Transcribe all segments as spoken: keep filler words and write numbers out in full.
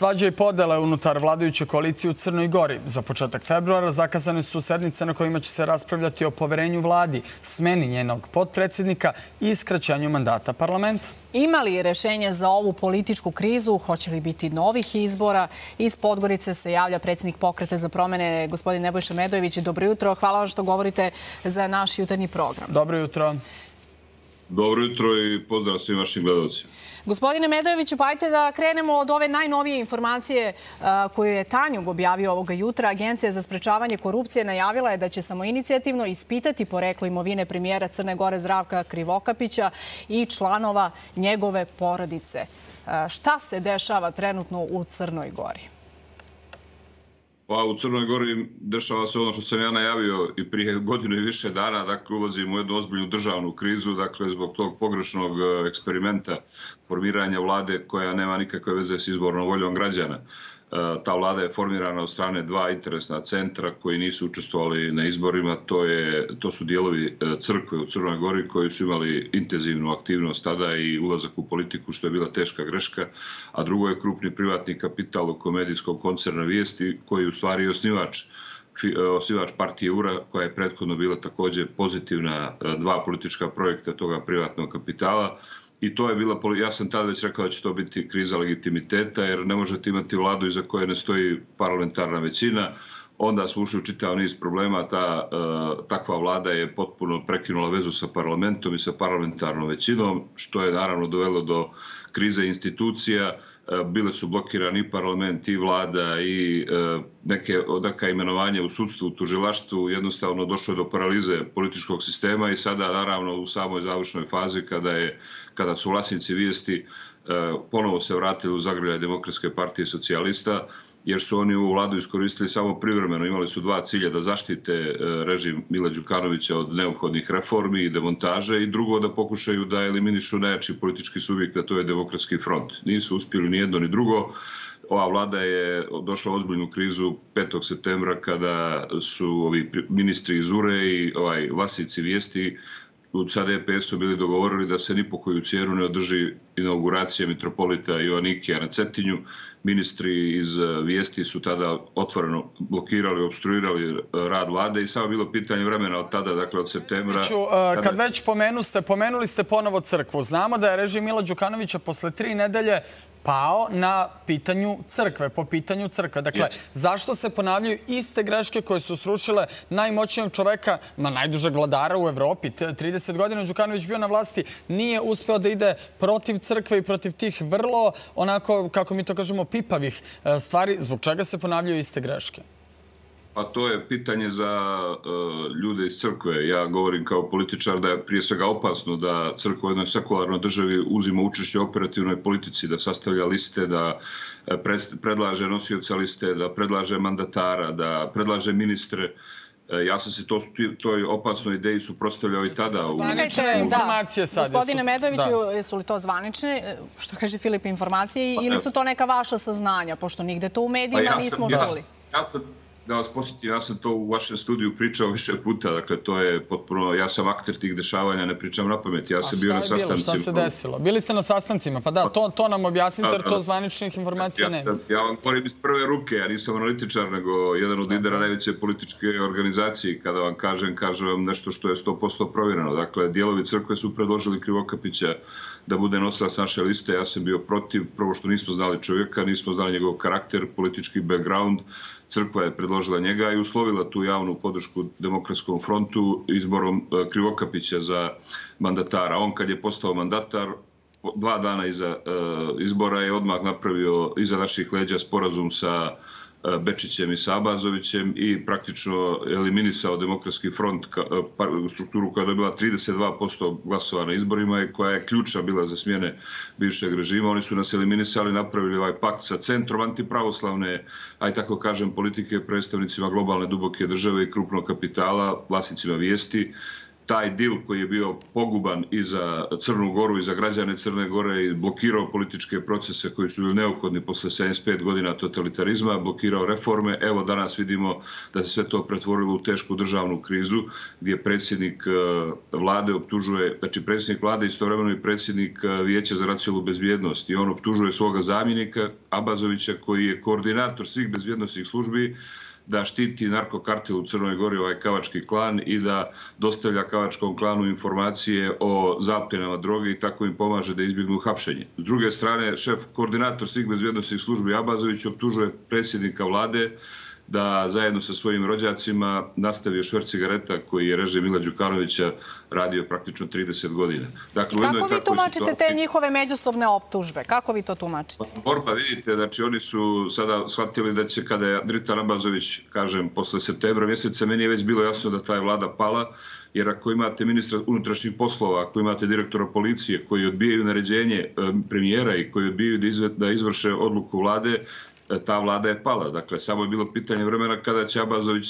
Svađe i podele unutar vladajuće koalicije u Crnoj Gori. Za početak februara zakazane su sednice na kojima će se raspravljati o poverenju vladi, smeni njenog potpredsjednika i skraćenju mandata parlamenta. Ima li rešenje za ovu političku krizu? Hoće li biti novih izbora? Iz Podgorice se javlja predsjednik Pokreta za promene, gospodin Nebojša Medojević. Dobro jutro. Hvala vam što govorite za naš jutarnji program. Dobro jutro. Dobro jutro i pozdrav svim vašim gledalcima. Gospodine Medojeviću, pa ajte da krenemo od ove najnovije informacije koju je Tanjug objavio ovoga jutra. Agencija za sprečavanje korupcije najavila je da će samoinicijativno ispitati poreklo imovine premijera Crne Gore Zdravka Krivokapića i članova njegove porodice. Šta se dešava trenutno u Crnoj Gori? Pa u Crnoj Gori dešava se ono što sam ja najavio i prije godinu i više dana, dakle ulazimo u jednu ozbiljnu državnu krizu, dakle zbog tog pogrešnog eksperimenta formiranja vlade koja nema nikakve veze s izbornom voljom građana. Ta vlada je formirana od strane dva interesna centra koji nisu učestvovali na izborima. To, je, to su dijelovi crkve u Crnoj Gori koji su imali intenzivnu aktivnost tada i ulazak u politiku, što je bila teška greška. A drugo je krupni privatni kapital oko medijskog koncerna Vijesti koji je u stvari osnivač osnivač partije U R A, koja je prethodno bila također pozitivna dva politička projekta toga privatnog kapitala. I to je bila, ja sam tada već rekao da će to biti kriza legitimiteta, jer ne možete imati vladu iza koje ne stoji parlamentarna većina. Onda smo ušli u čitav niz problema. Ta, takva vlada je potpuno prekinula vezu sa parlamentom i sa parlamentarnom većinom, što je naravno dovelo do krize institucija. Bile su blokirani i parlament, i vlada, i neke odaka imenovanja u sudstvu, u tužilaštvu. Jednostavno došlo je do paralize političkog sistema i sada naravno u samoj završnoj fazi kada, je, kada su vlasnici Vijesti ponovo se vratili u zagrljaj Demokratske partije socijalista, jer su oni ovu vladu iskoristili samo privremeno. Imali su dva cilja: da zaštite režim Mila Đukanovića od neophodnih reformi i demontaže, i drugo da pokušaju da eliminišu najjači politički subjekt, a to je Demokratski front. Nisu uspjeli ni jedno ni drugo. Ova vlada je došla u ozbiljnu krizu petog septembra kada su ovi ministri iz U R A i ovaj, vlasnici Vijesti sa D P S-om bili dogovorili da se ni po koju cijenu ne održi inauguracija mitropolita Joanikija na Cetinju. Ministri iz Vijesti su tada otvoreno blokirali, opstruirali rad vlade i samo bilo pitanje vremena od tada, dakle od septembra. Kad već pomenuste, pomenuli ste ponovo crkvu. Znamo da je režim Mila Đukanovića posle tri nedelje pao na pitanju crkve, po pitanju crkve. Dakle, yes. Zašto se ponavljaju iste greške koje su srušile najmoćnijeg čoveka, ma najdužeg vladara u Evropi? trideset godina Đukanović bio na vlasti, nije uspeo da ide protiv crkve i protiv tih vrlo, onako, kako mi to kažemo, pipavih stvari. Zbog čega se ponavljaju iste greške? Pa to je pitanje za uh, ljude iz crkve. Ja govorim kao političar da je prije svega opasno da crkva u jednoj sekularnoj državi uzima učešće u operativnoj politici, da sastavlja liste, da predlaže nosioca liste, da predlaže mandatara, da predlaže ministre. Ja sam se to, toj opasnoj ideji suprotstavljao i tada. Zvanične informacije sad. Gospodine Medojeviću, jesu li to zvanične, što kaže Filip, informacije, ili su to neka vaša saznanja, pošto nigde to u medijima nismo čuli? Ja sam Da vas posjetim, ja sam to u vašem studiju pričao više puta, dakle to je potpuno, ja sam akter tih dešavanja, ne pričam na pamet, ja sam bio na sastancima. Šta se desilo? Bili ste na sastancima, pa da, to, to nam objasnite, jer to zvaničnih informacija ja nema. Ja vam govorim iz prve ruke, ja nisam analitičar, nego jedan od lidera najveće političke organizacije. Kada vam kažem, kažem vam nešto što je sto posto provjereno. Dakle, dijelovi crkve su predložili Krivokapića da bude nosilac naše liste. Ja sam bio protiv, prvo što nismo znali čovjeka, nismo znali njegov karakter, politički background. Crkva je predložila njega i uslovila tu javnu podršku Demokratskom frontu izborom Krivokapića za mandatara. On kad je postao mandatar, dva dana iza izbora je odmah napravio iza naših leđa sporazum sa Bečićem i sa Abazovićem i praktično eliminisao Demokratski front, strukturu koja je dobila trideset dva posto glasova na izborima i koja je ključna bila za smjene bivšeg režima. Oni su nas eliminisali, napravili ovaj pakt sa centrom antipravoslavne, aj tako kažem, politike, predstavnicima globalne duboke države i krupnog kapitala, vlasnicima Vijesti. taj dil koji je bio poguban i za Crnu Goru i za građane Crne Gore i blokirao političke procese koji su bili neophodni posle sedamdeset pet godina totalitarizma, blokirao reforme. Evo danas vidimo da se sve to pretvorilo u tešku državnu krizu gdje predsjednik vlade optužuje, znači predsjednik vlade istovremeno i predsjednik Vijeća za nacionalnu bezbjednost i on optužuje svoga zamjenika Abazovića koji je koordinator svih bezbjednosnih službi da štiti narkokartel u Crnoj Gori, ovaj kavački klan, i da dostavlja kavačkom klanu informacije o zapljenama droge i tako im pomaže da izbjegnu hapšenje. S druge strane, šef, koordinator svih bezbjednosnih službi Abazović optužuje predsjednika vlade da zajedno sa svojim rođacima nastavio šverc cigareta koji je režim Mila Đukanovića radio praktično trideset godina. Dakle, kako vi tumačite te njihove međusobne optužbe? Kako vi to tumačite? Borba, vidite, znači oni su sada shvatili da će, kada je Dritan Abazović, kažem, posle septembra mjeseca, meni je već bilo jasno da ta je vlada pala, jer ako imate ministra unutrašnjih poslova, ako imate direktora policije koji odbijaju naređenje premijera i koji odbijaju da izvrše odluku vlade, ta vlada je pala. Dakle, samo je bilo pitanje vremena kada će Abazović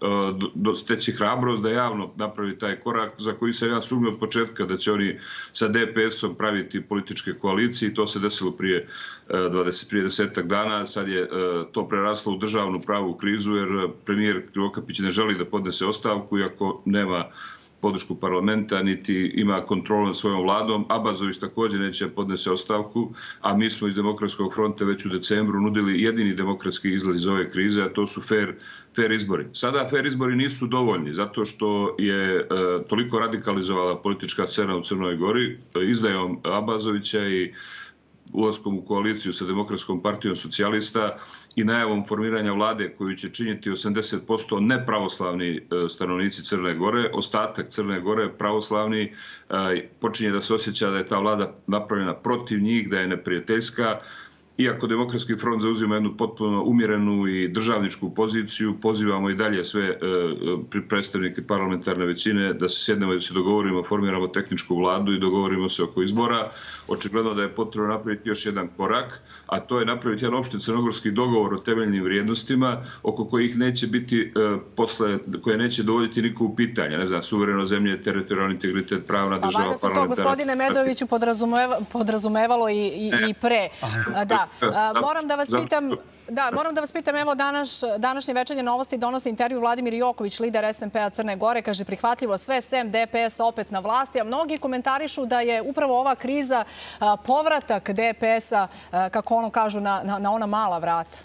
steći hrabrost da javno napravi taj korak za koji sam ja sumnjao od početka da će oni sa D P S-om praviti političke koalicije i to se desilo prije dvadesetak dana. Sad je to preraslo u državnu pravu krizu jer premijer Krivokapić ne želi da podnese ostavku iako nema podršku parlamenta, niti ima kontrolu nad svojom vladom. Abazović također neće podnese ostavku, a mi smo iz Demokratskog fronta već u decembru nudili jedini demokratski izlaz iz ove krize, a to su fair, fair izbori. Sada fair izbori nisu dovoljni, zato što je e, toliko radikalizovala politička scena u Crnoj Gori, izdajom Abazovića i ulaskom u koaliciju sa Demokratskom partijom socijalista i najavom formiranja vlade koju će činiti osamdeset posto nepravoslavni stanovnici Crne Gore, ostatak Crne Gore pravoslavni, počinje da se osjeća da je ta vlada napravljena protiv njih, da je neprijateljska. Iako Demokratski front zauzima jednu potpuno umjerenu i državničku poziciju, pozivamo i dalje sve predstavnike parlamentarne većine da se sjednemo i da se dogovorimo, formiramo tehničku vladu i dogovorimo se oko izbora. Očigledno da je potrebno napraviti još jedan korak, a to je napraviti jedan opšti crnogorski dogovor o temeljnim vrijednostima oko kojih neće biti posle, koje neće dovoditi niko u pitanje. Ne znam, suvereno zemlje, teritorijalni integritet, pravna država, parlamentarna. Pa valjda se to, gospodine Medoviću, podrazumevalo i pre. Da. Moram da vas pitam, da, moram da vas pitam, evo današnje večernje novosti donosi intervju Vladimir Joković, lider S N P-a Crne Gore, kaže prihvatljivo sve, sem D P S opet na vlasti, a mnogi komentarišu da je upravo ova kriza povratak D P S-a, kako ono kažu, na ona mala vrata.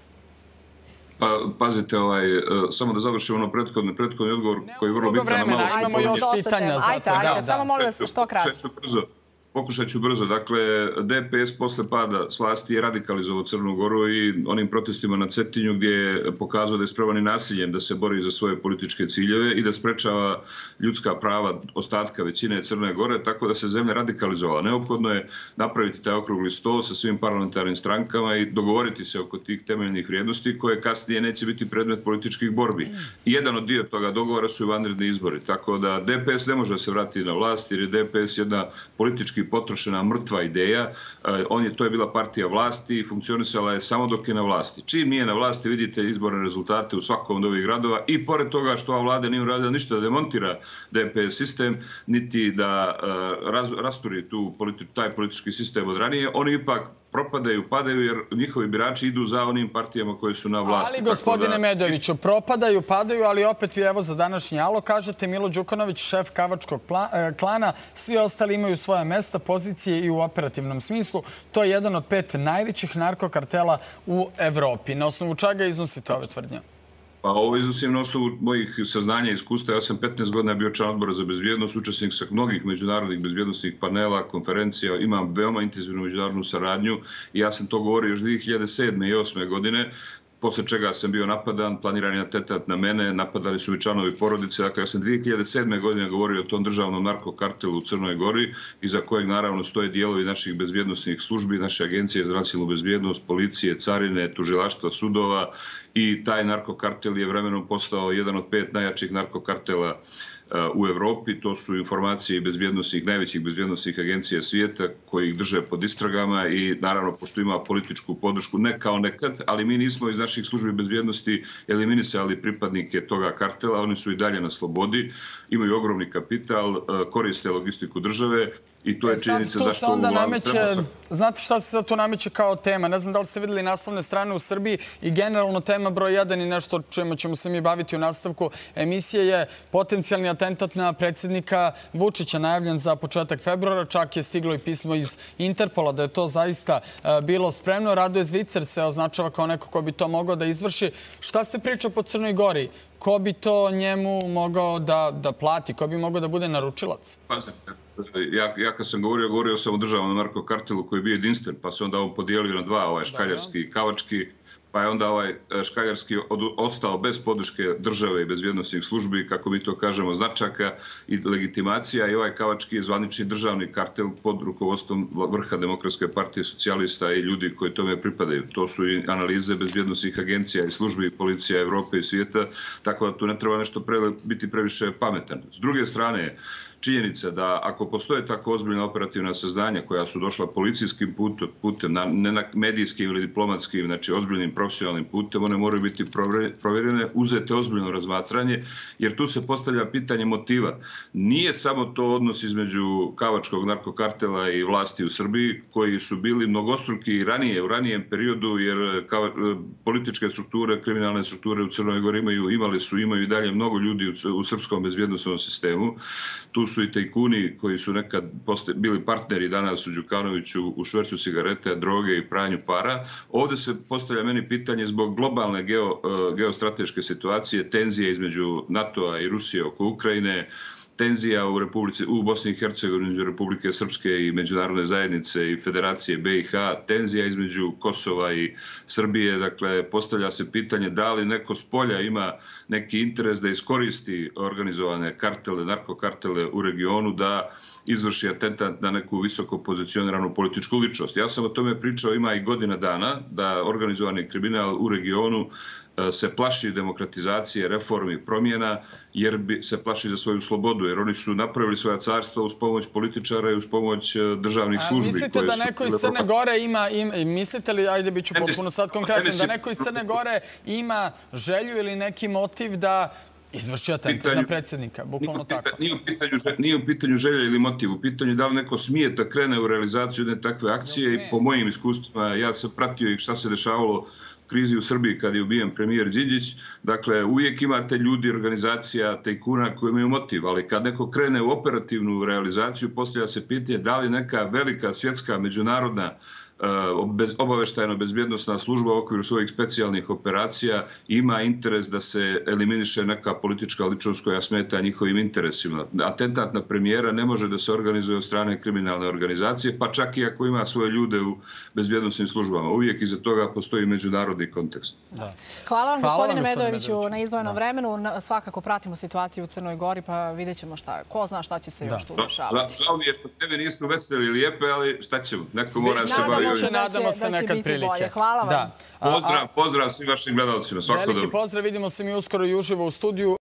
Pa, pazite, samo da završim ono prethodni odgovor koji je vrlo bitan na malo. Imamo još pitanja. Ajde, ajde, samo molim vas što kraće. Pokušat ću brzo. Dakle, D P S posle pada s vlasti je radikalizovao Crnu Goru i onim protestima na Cetinju gdje je pokazao da je spreman i nasiljem da se bori za svoje političke ciljeve i da sprečava ljudska prava ostatka većine Crne Gore, tako da se zemlja radikalizovala. Neophodno je napraviti taj okrugli sto sa svim parlamentarnim strankama i dogovoriti se oko tih temeljnih vrijednosti koje kasnije neće biti predmet političkih borbi. I jedan od dio toga dogovora su i vanredni izbori. Tako da D P S ne može da se vrati na vlast jer je D P S jedna politički potrošena mrtva ideja. On je, to je bila partija vlasti i funkcionisala je samo dok je na vlasti. Čim nije na vlasti, vidite izborne rezultate u svakom od ovih gradova i pored toga što ova vlada nije uradila ništa da demontira D P S sistem, niti da raz, rasturi tu, taj politički sistem od ranije, oni ipak propadaju, padaju jer njihovi birači idu za onim partijama koje su na vlasti. Ali, gospodine Medoviću, propadaju, padaju, ali opet vi evo za današnji alo kažete Milo Đukanović, šef kavačkog klana, svi ostali imaju svoje mesta, pozicije i u operativnom smislu. To je jedan od pet najvećih narkokartela u Evropi. Na osnovu čega iznosite ove tvrdnje? Pa ovo iznosim na osnovu mojih saznanja i iskustva. Ja sam petnaest godina bio član odbora za bezbjednost, učesnik sa mnogih međunarodnih bezbjednostnih panela, konferencija, imam veoma intenzivnu međunarodnu saradnju i ja sam to govorio još dvije hiljade sedme i osme godine, posle čega sam bio napadan, planiran je atentat na mene, napadali su mi članovi porodice. Dakle, ja sam dvije hiljade sedme godine govorio o tom državnom narkokartelu u Crnoj Gori, iza kojeg naravno stoje dijelovi naših bezbjednostnih službi, naše agencije za nacionalnu bezbjednost, policije, carine, tužilaštva, sudova i taj narkokartel je vremenom postao jedan od pet najjačih narkokartela u Evropi. To su informacije bezbjednosnih, najvećih bezbjednosnih agencija svijeta koji ih drže pod istragama i naravno pošto ima političku podršku, ne kao nekad, ali mi nismo iz naših službi bezbjednosti eliminisali pripadnike toga kartela, oni su i dalje na slobodi, imaju ogromni kapital, koriste logistiku države i to je činjenica zašto ovu vladu treba... Znate šta se sad tu nameće kao tema? Ne znam da li ste vidjeli naslovne strane u Srbiji i generalno tema broj jedan i nešto čemu ćemo se mi baviti u nastavku emisije je potencijalni atentat na predsjednika Vučića najavljen za početak februara. Čak je stiglo i pismo iz Interpola da je to zaista bilo spremno. Radoje Zvicer se označava kao neko ko bi to mogao da izvrši. Šta se priča po Crnoj Gori? Ko bi to njemu mogao da plati? Ko bi mogao da bude naručilac? Pazite. Ja, ja kad sam govorio, govorio sam o državnom narkokartelu koji je bio jedinstven, pa se onda on podijelio na dva, ovaj škaljarski i kavački, pa je onda ovaj škaljarski ostao bez podrške države i bezbjednosnih službi, kako mi to kažemo, značaka i legitimacija, i ovaj kavački je zvanični državni kartel pod rukovodstvom vrha Demokratske partije socijalista i ljudi koji tome pripadaju. To su i analize bezbjednosnih agencija i službi, policija Evrope i svijeta, tako da tu ne treba nešto biti previše pametan. S druge strane, činjenica da ako postoje tako ozbiljna operativna saznanja koja su došla policijskim putem, ne na medijskim ili diplomatskim, znači ozbiljnim profesionalnim putem, one moraju biti provjerene, uzete ozbiljno razmatranje, jer tu se postavlja pitanje motiva. Nije samo to odnos između kavačkog narkokartela i vlasti u Srbiji, koji su bili mnogostruki i ranije, u ranijem periodu, jer političke strukture, kriminalne strukture u Crnoj Gori imaju, imali su, imaju i dalje mnogo ljudi u srpskom bezbjednosnom sistemu. Tu su i tajkuni koji su nekad bili partneri danas u Đukanoviću u švercu cigarete, droge i pranju para. Ovdje se postavlja meni pitanje zbog globalne geostrateške situacije, tenzije između NATO-a i Rusije oko Ukrajine, tenzija u Republici, u Bosni i Hercegovini između Republike Srpske i međunarodne zajednice i Federacije B i H, tenzija između Kosova i Srbije. Dakle, postavlja se pitanje da li neko s polja ima neki interes da iskoristi organizovane kartele, narkokartele u regionu, da izvrši atentat na neku visoko pozicioniranu političku ličnost. Ja sam o tome pričao, ima i godina dana, da organizovani kriminal u regionu se plaši demokratizacije, reformi, promjena, jer se plaši za svoju slobodu, jer oni su napravili svoja carstva uz pomoć političara i uz pomoć državnih službi. Mislite da neko iz Crne Gore ima, mislite li, ajde bit ću potpuno sad konkretno, da neko iz Crne Gore ima želju ili neki motiv da izvrši atentat na predsjednika, bukvalno tako? Nije u pitanju želja ili motiv, u pitanju da li neko smije da krene u realizaciju jedne takve akcije i po mojim iskustvima, ja sam pratio i šta se dešavalo krizi u Srbiji kad je ubijen premijer Đinđić. Dakle, uvijek imate ljudi, organizacija, tajkuna koji imaju motiv, ali kad neko krene u operativnu realizaciju, postavlja se pitanje da li neka velika svjetska međunarodna obaveštajno-bezbjednostna služba u okviru svojih specijalnih operacija ima interes da se eliminiše neka politička ličnost koja smeta njihovim interesima. Atentat na premijera ne može da se organizuje od strane kriminalne organizacije, pa čak i ako ima svoje ljude u bezbjednostnim službama. Uvijek iza toga postoji međunarodni kontekst. Hvala vam, gospodine Medojeviću, na izdvojenom vremenu. Svakako pratimo situaciju u Crnoj Gori, pa vidjet ćemo šta, ko zna šta će se još tu dešavati. Žao mi je što tebe nisu veseli i lijepe, ali šta ćemo? Neko mora se baviti. Nadamo se nekad prilike. Hvala vam. Pozdrav, pozdrav svim vašim gledalcima. Veliki pozdrav, vidimo se mi uskoro i uživo u studiju.